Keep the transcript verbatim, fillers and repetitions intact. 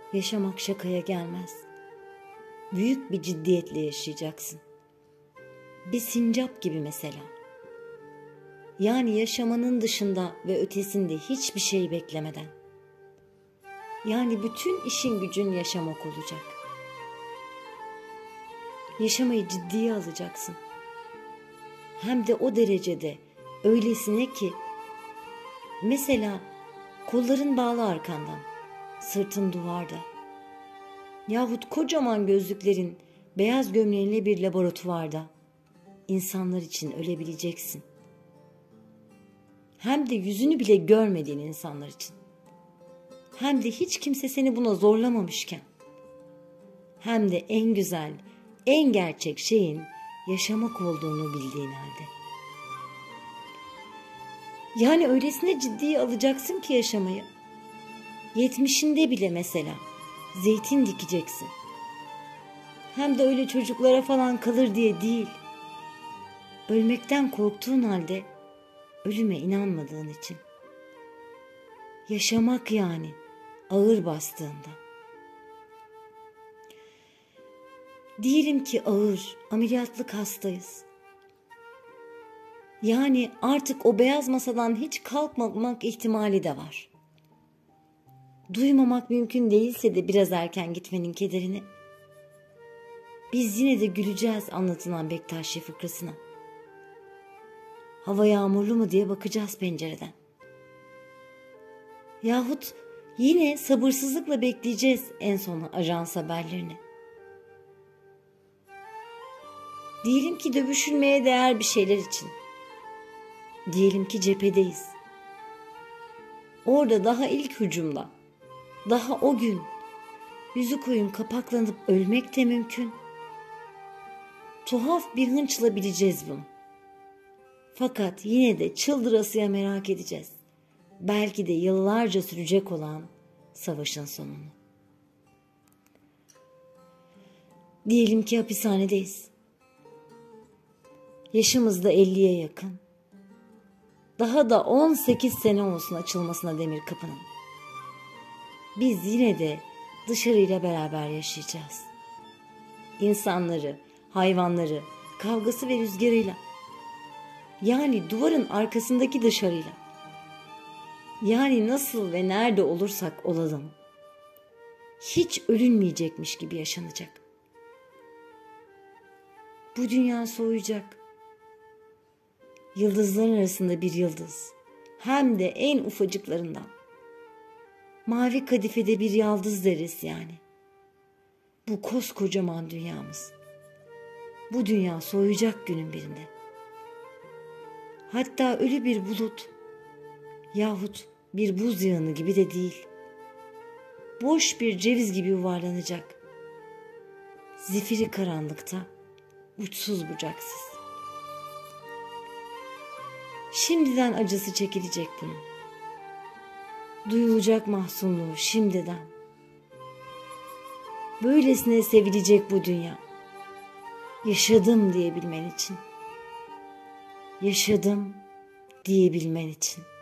Yaşamak şakaya gelmez. Büyük bir ciddiyetle yaşayacaksın. Bir sincap gibi mesela. Yani yaşamanın dışında ve ötesinde hiçbir şey beklemeden. Yani bütün işin gücün yaşamak olacak. Yaşamayı ciddiye alacaksın. Hem de o derecede, öylesine ki, mesela kolların bağlı arkandan, sırtın duvarda. Yahut kocaman gözlüklerin, beyaz gömleğinle bir laboratuvarda. İnsanlar için ölebileceksin. Hem de yüzünü bile görmediğin insanlar için. Hem de hiç kimse seni buna zorlamamışken. Hem de en güzel, en gerçek şeyin yaşamak olduğunu bildiğin halde. Yani öylesine ciddiye alacaksın ki yaşamayı. Yetmişinde bile mesela zeytin dikeceksin. Hem de öyle çocuklara falan kalır diye değil. Ölmekten korktuğun halde ölüme inanmadığın için. Yaşamak yani ağır bastığında. Diyelim ki ağır, ameliyatlık hastayız. Yani artık o beyaz masadan hiç kalkmamak ihtimali de var. Duymamak mümkün değilse de biraz erken gitmenin kederini. Biz yine de güleceğiz anlatılan Bektaşi fıkrasına. Hava yağmurlu mu diye bakacağız pencereden. Yahut yine sabırsızlıkla bekleyeceğiz en son ajans haberlerini. Diyelim ki dövüşülmeye değer bir şeyler için. Diyelim ki cephedeyiz. Orada daha ilk hücumda, daha o gün yüzü koyun kapaklanıp ölmek de mümkün. Tuhaf bir hınçla bileceğiz bunu. Fakat yine de çıldırasıya merak edeceğiz. Belki de yıllarca sürecek olan savaşın sonunu. Diyelim ki hapishanedeyiz. Yaşımız da elliye yakın. Daha da on sekiz sene olsun açılmasına demir kapının. Biz yine de dışarıyla beraber yaşayacağız. İnsanları, hayvanları, kavgası ve rüzgarıyla. Yani duvarın arkasındaki dışarıyla. Yani nasıl ve nerede olursak olalım. Hiç ölünmeyecekmiş gibi yaşanacak. Bu dünya soğuyacak. Yıldızların arasında bir yıldız. Hem de en ufacıklarından. Mavi kadifede bir yaldız deriz yani. Bu koskocaman dünyamız. Bu dünya soğuyacak günün birinde. Hatta ölü bir bulut yahut bir buz yağını gibi de değil. Boş bir ceviz gibi yuvarlanacak. Zifiri karanlıkta, uçsuz bucaksız. Şimdiden acısı çekilecek bunun. Duyulacak mahzunluğu şimdiden. Böylesine sevilecek bu dünya. Yaşadım diyebilmen için. Yaşadım diyebilmen için.